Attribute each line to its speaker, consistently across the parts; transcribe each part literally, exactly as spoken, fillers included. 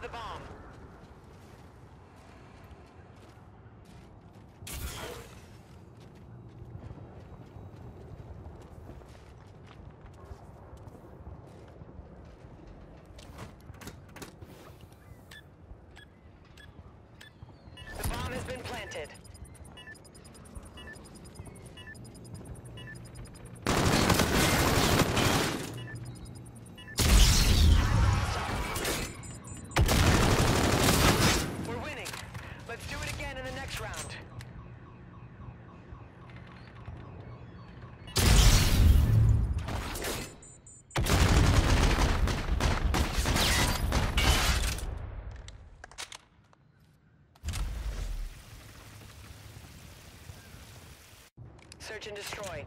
Speaker 1: the bomb. The bomb has been planted. Round. Search and destroy.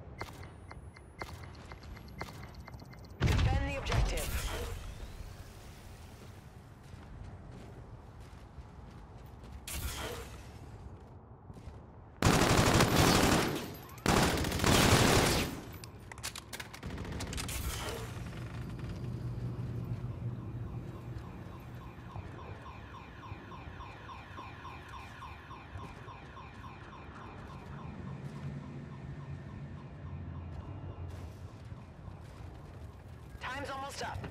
Speaker 1: Defend the objective. Time's almost up.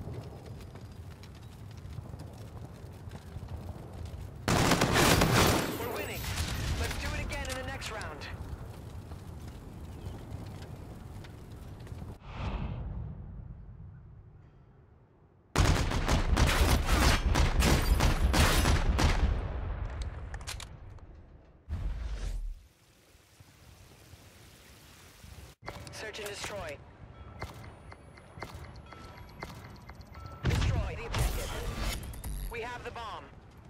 Speaker 1: We're winning. Let's do it again in the next round. Search and destroy. We have the bomb.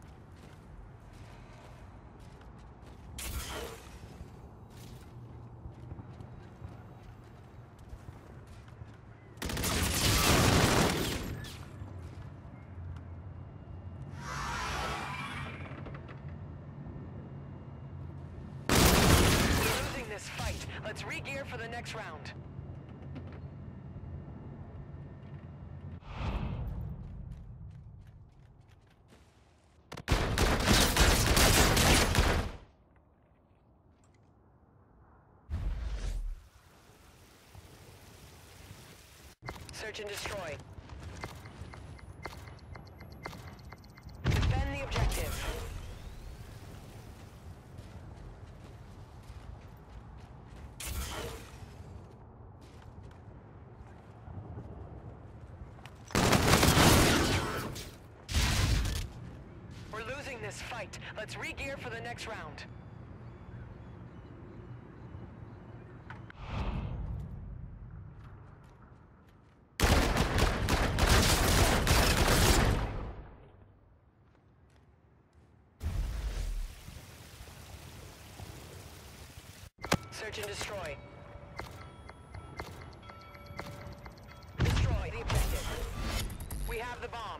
Speaker 1: We're losing this fight. Let's re-gear for the next round. Search and destroy. Defend the objective. We're losing this fight. Let's re-gear for the next round. Search and destroy. Destroy the objective. We have the bomb.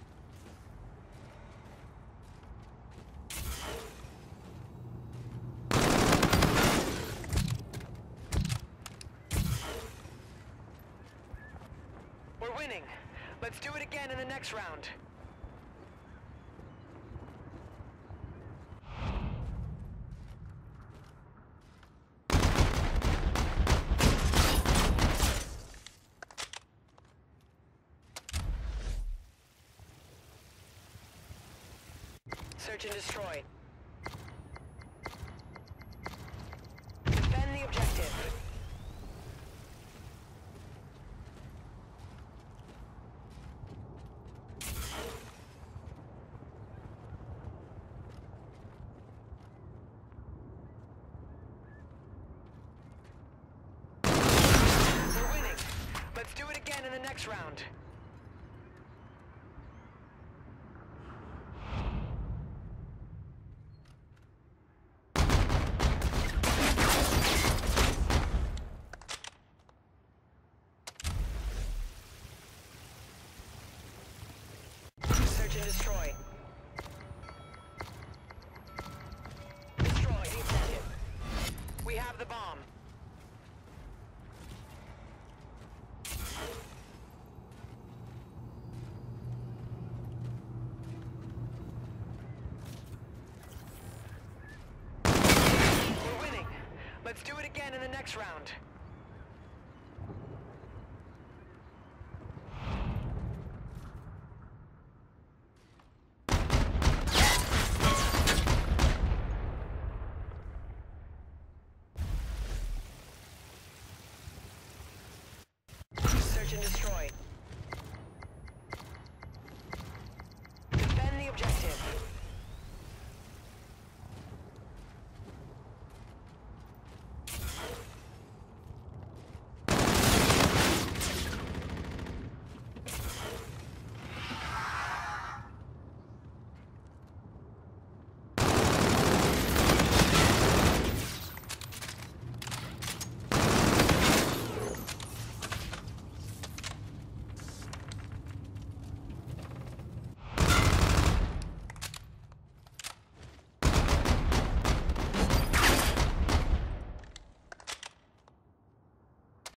Speaker 1: We're winning. Let's do it again in the next round. Search and destroy. Defend the objective. We're winning. Let's do it again in the next round. Search and destroy. Destroy the objective. We have the bomb. again in the next round. Search and destroy.